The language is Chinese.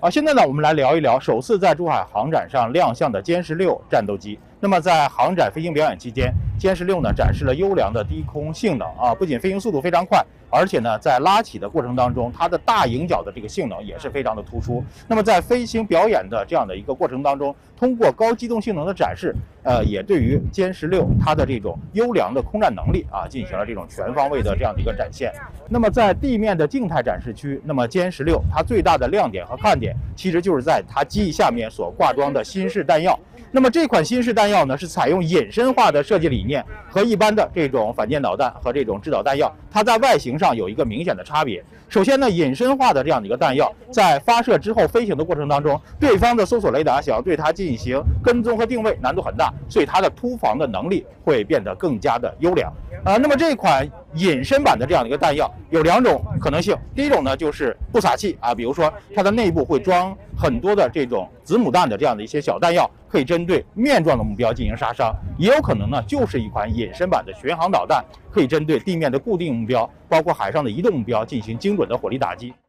好，现在呢，我们来聊一聊首次在珠海航展上亮相的歼十6战斗机。那么在航展飞行表演期间，歼十6呢展示了优良的低空性能啊，不仅飞行速度非常快，而且呢在拉起的过程当中，它的大迎角的这个性能也是非常的突出。那么在飞行表演的这样的一个过程当中，通过高机动性能的展示，也对于歼十6它的这种优良的空战能力啊进行了这种全方位的这样的一个展现。那么在地面的静态展示区，那么歼十6它最大的亮点和看点，其实就是在它机翼下面所挂装的新式弹药。那么这款新式弹药呢，是采用隐身化的设计理念，和一般的这种反舰导弹和这种制导弹药，它在外形上有一个明显的差别。首先呢，隐身化的这样的一个弹药，在发射之后飞行的过程当中，对方的搜索雷达想要对它进行跟踪和定位难度很大，所以它的突防的能力会变得更加的优良。那么这款隐身版的这样的一个弹药有2种可能性，第一种呢就是不撒气啊，比如说它的内部会装很多的这种子母弹的这样的一些小弹药，可以针对面状的目标进行杀伤；也有可能呢就是一款隐身版的巡航导弹，可以针对地面的固定目标，包括海上的移动目标进行精准的火力打击。